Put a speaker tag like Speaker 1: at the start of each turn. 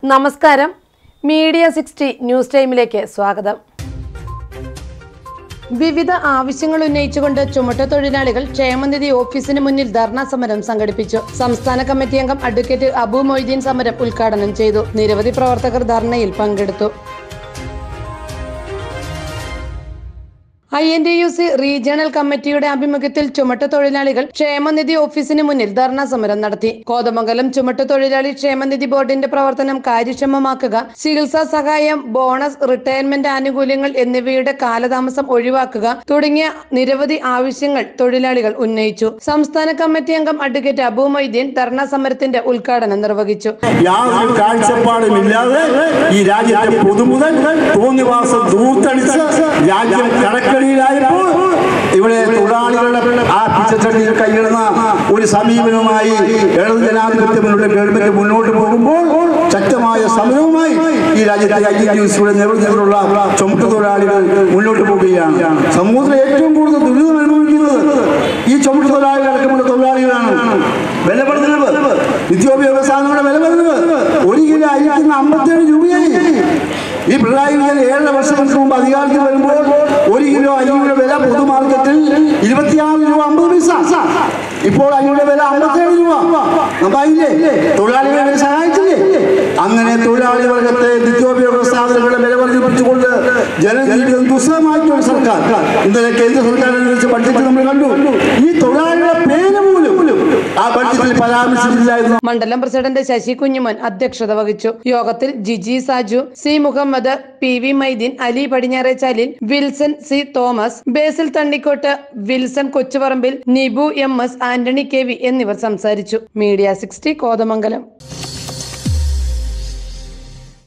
Speaker 1: നമസ്കാരം, media 60 news ടൈമിലേക്ക് സ്വാഗതം. വിവിധ ആവശ്യങ്ങൾ ഉന്നയിച്ചുകൊണ്ട് ചുമട്ടുതൊഴിലാളികൾ ക്ഷേമനിധി ഓഫീസിന് മുന്നിൽ ധർണാ സമരം സംഘടിപ്പിച്ചു. സംസ്ഥാന കമ്മിറ്റി അംഗം അഡ്വക്കേറ്റ് അബു മൊയ്തീൻ സമരം ഉദ്ഘാടനം ചെയ്തു. നിരവധി പ്രവർത്തകർ ധർണയിൽ പങ്കെടുത്തു. INTUC റീജിയണൽ കമ്മിറ്റിയുടെ ആഭിമുഖ്യത്തിൽ ചുമട്ടുതൊഴിലാളികൾ ക്ഷേമനിധി ഓഫീസിന് മുന്നിൽ ധർണാ സമരം നടത്തി. കോതമംഗലം ചുമട്ടുതൊഴിലാളി ക്ഷേമനിധി ബോർഡിന്റെ പ്രവർത്തനം കാര്യക്ഷമമാക്കുക, ചികിത്സാ സഹായം, ബോണസ്, റിട്ടയർമെന്റ് ആനുകൂല്യങ്ങൾ എന്നിവയുടെ കാലതാമസം ഒഴിവാക്കുക തുടങ്ങിയ നിരവധി ആവശ്യങ്ങൾ തൊഴിലാളികൾ ഉന്നയിച്ചു. സംസ്ഥാന കമ്മിറ്റി അംഗം അഡ്വക്കേറ്റ് അബു മൊയ്തീൻ ധർണാ സമരത്തിന്റെ ഉദ്ഘാടനം നിർവഹിച്ചു.
Speaker 2: യാതൊരു കാഴ്ചപ്പാടുമില്ലാതെ ഈ രാജ്യത്തെ പൊതുമുതൽ തോന്നിവാസം ദൂർത്തടിച്ച് രാജ്യം കടക്കടിയിലായപ്പോൾ ഇവിടെ തൊഴിലാളികളുടെ ആ പിച്ചച്ചട്ടിയിൽ കൈയിടുന്ന ഒരു സമീപനവുമായി ഇടതു ജനാധിപത്യത്തിനുള്ള ഗവൺമെന്റ് മുന്നോട്ട് പോകുമ്പോൾ ശക്തമായ സമരവുമായി ഈ രാജ്യത്തെ INTUCയുടെ നേതൃത്വത്തിലുള്ള ചുമട്ടുതൊഴിലാളികൾ മുന്നോട്ട് പോവുകയാണ്. സമൂഹത്തിൽ ഏറ്റവും കൂടുതൽ ദുരിതം അനുഭവിക്കുന്നത് ഈ ചുമട്ടുതൊഴിലാളികളടക്കമുള്ള തൊഴിലാളികളാണ്. വിലവർദ്ധനവ്, നിത്യോപയോഗ സാധനങ്ങളുടെ വിലവർദ്ധനവ് 1 കിലോ അരിക്ക് 57 രൂപയായി. ഈ പിണറായി വിജയൻ 7 വർഷങ്ങൾക്ക് മുമ്പ് അധികാരത്തിൽ വരുമ്പോൾ 1 കിലോ അരിയുടെ വില പൊതുമാർക്കറ്റിൽ 26 രൂപ 50 പൈസ. ഇപ്പോൾ അരിയുടെ വില 57 രൂപ. നന്നായില്ലേ? തൊഴിലാളികളെ സഹായിച്ചില്ലേ? അങ്ങനെ തൊഴിലാളി വർഗത്തെ നിത്യോപയോഗ സാധനങ്ങളുടെ വില വർദ്ധിപ്പിച്ചുകൊണ്ട് ജനജീവിതം ദുസ്സഹമാക്കിയ സർക്കാർ ഇന്നലെ കേന്ദ്ര സർക്കാരിനെ കുറിച്ച് ബഡ്ജറ്റ് നമ്മൾ കണ്ടു. ഈ തൊഴിലാളികളുടെ പേര് പോലും ആ ബഡ്ജറ്റിൽ പരാമർശിച്ചില്ലായിരുന്നു.
Speaker 1: മണ്ഡലം പ്രസിഡന്റ് ശശി കുഞ്ഞുമോൻ അധ്യക്ഷത വഹിച്ചു. യോഗത്തിൽ Jiji Saju, C Muhammad, PV Maideen, Ali Padinjarechalil, Wilson C Thomas, Basil Thannikkot, Wilson Kochuparambil, Nibu MS, Antony KV എന്നിവർ സംസാരിച്ചു. മീഡിയ 60 കോതമംഗലം.